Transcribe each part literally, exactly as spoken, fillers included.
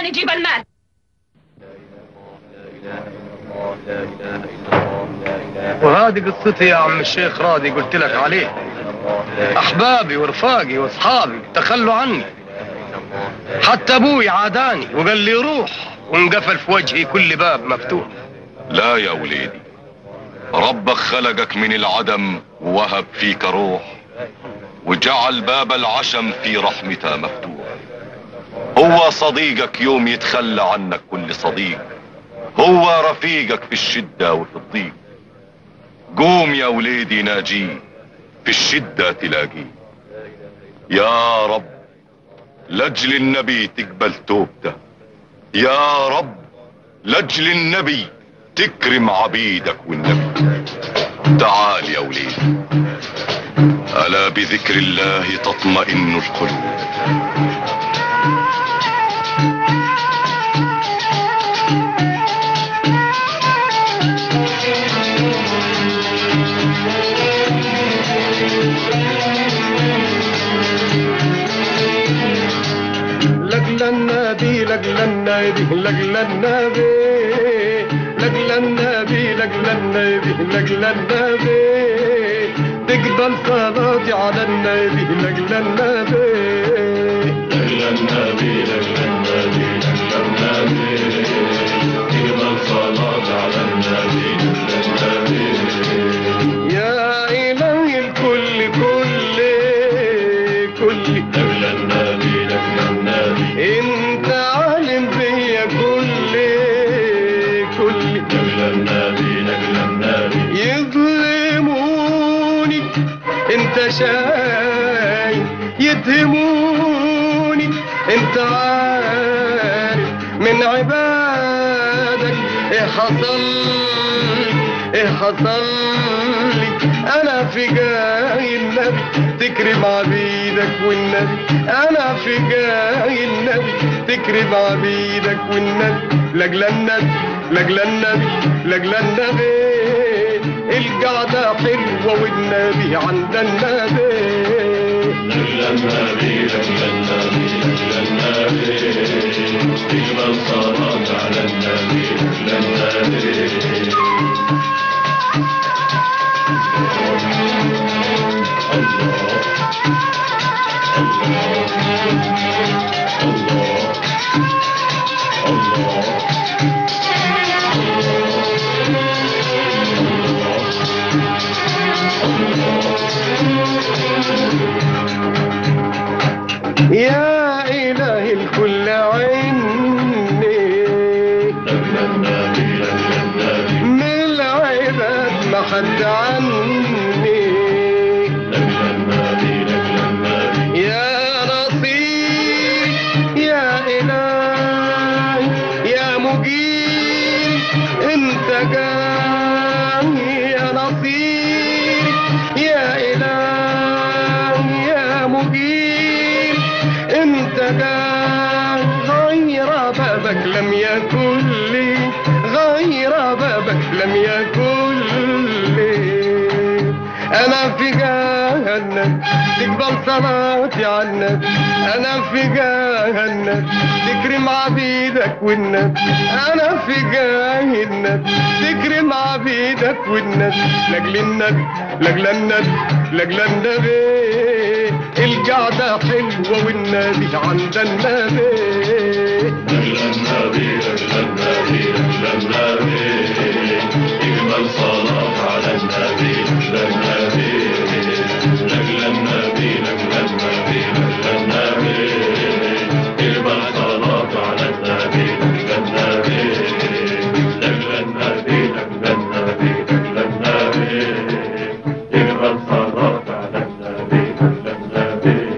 نجيب المال. وهذه قصتي يا عم الشيخ راضي قلت لك عليه. احبابي ورفاقي واصحابي تخلوا عني، حتى ابوي عاداني وقال لي روح، وانقفل في وجهي كل باب مفتوح. لا يا وليدي، ربك خلقك من العدم ووهب فيك روح، وجعل باب العشم في رحمته مفتوح. هو صديقك يوم يتخلى عنك كل صديق، هو رفيقك في الشدة وفي الضيق. قوم يا وليدي ناجيه، في الشدة تلاقيه. يا رب لاجل النبي تقبل توبته، يا رب لاجل النبي تكرم عبيدك والنبي. تعال يا وليدي، ألا بذكر الله تطمئن القلوب. لجل النبي لجل النبي لجل النبي لجل النبي لجل النبي لجل النبي تقبل صلاتي على النبي لجل النبي لجل النبي لجل النبي لجل النبي تقبل صلاتي على النبي لجل النبي. يا إلهي الكل كل كل لجل النبي لجل النبي انت عالم بيا كل كل لجل النبي لجل النبي. يظلموني انت شايف، يتهموني انت عارف، من عبادك ايه حصل ايه حصل لي. انا في جاي النبي تكرم عبيدك والنبي، انا في جاي النبي تكرم عبيدك والنبي. لاجل النبي لاجل النبي لاجل النبي القعدة حلوة والنبي عند النبي. لجل النبي لجل النبي لجل النبي تقبل صلاة على النبي لجل النبي. يا إلهي الكل عيني لجل النبي لجل النبي من العباد ما حد عني. لجل النبي لجل النبي يا نصير يا إلهي يا مجيب انت جاي. يا نصير يا إلهي يا مجيب انت جاي. غير بابك لم يكن لي، غير بابك لم يكن لي. انا في جهنم تقبل صلاتي على النبي، انا في جهنم تكرم عبيدك والنبي، انا في جهنم تكرم عبيدك والنبي. لاجل النبي لاجل النبي لاجل النبي القعدة حلوة والنبي عند النبي. لجل النبي لجل النبي لجل النبي تقبل صلاة على النبي لجل النبي. لجل النبي لجل النبي لجل النبي تقبل صلاة على النبي لجل النبي. لجل النبي لجل النبي لجل النبي تقبل صلاة على النبي لجل النبي.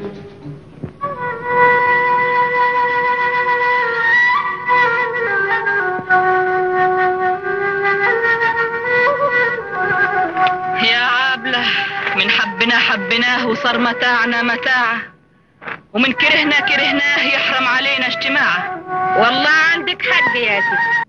يا عابلة، من حبنا حبناه وصار متاعنا متاعه، ومن كرهنا كرهناه يحرم علينا اجتماعه. والله عندك حق يا ستي.